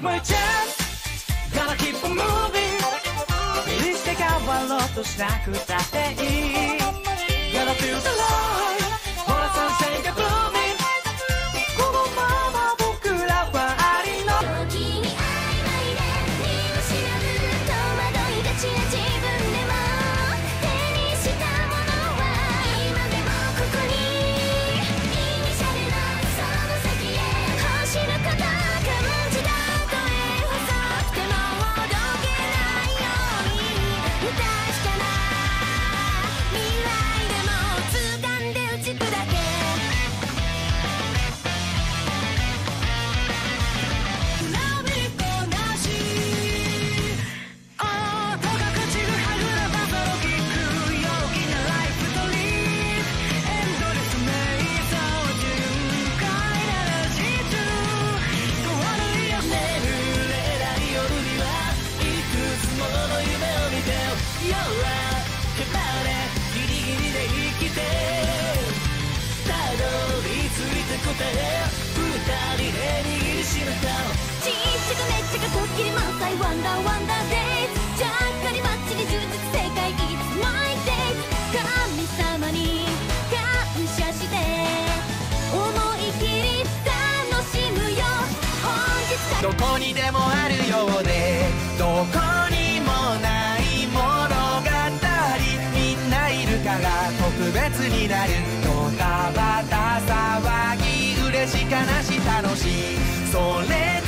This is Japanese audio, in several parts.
We're just gonna keep on moving 無理して変わろうとしなくたっていい Gotta feel the light ほらsunsetが blooming このまま僕らはありの時に曖昧で見失う戸惑いがちな自分でも手にしたものは今でもここにイニシャルのその先へ星のこと感じた声細くてもおどけないように不確かな未来でも掴んで打ち砕けラビットなし音が朽ちるはぐらバトルキック陽気なライフトリーエンドレスメイソー順快なラジ中変わるよ眠れない夜にはいくつもの夢を見て You're right 決まれギリギリで生きてたどり着いた答え二人で握りしめたちっちゃくめっちゃかこっきり満載ワンダーワンダーデイズちゃっかりバッチリ充実世界 It's my day 神様に感謝して思い切り楽しむよ本日からどこにでもあるようでどこにもない物語みんないるから特別になるドタバタ騒ぎ嬉し悲し楽しいそれぐ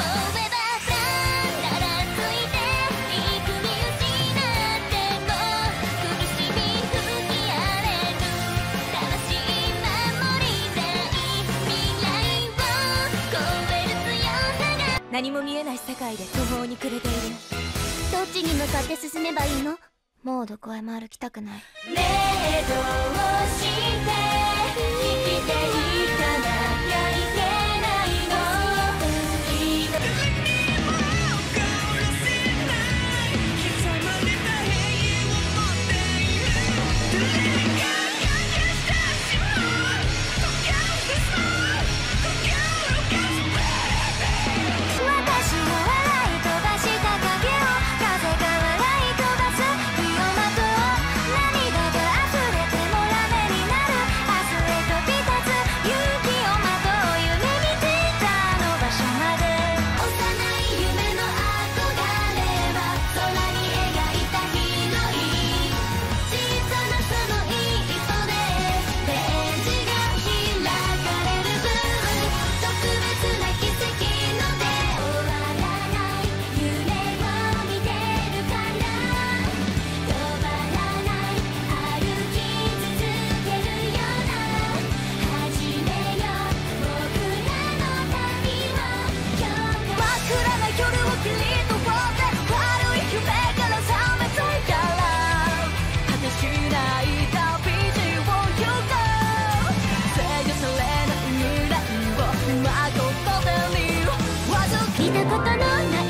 何も見えない世界で途方に暮れているどっちに向かって進めばいいのもうどこへも歩きたくないねえどうして生きていかなきゃいけないの見たことのない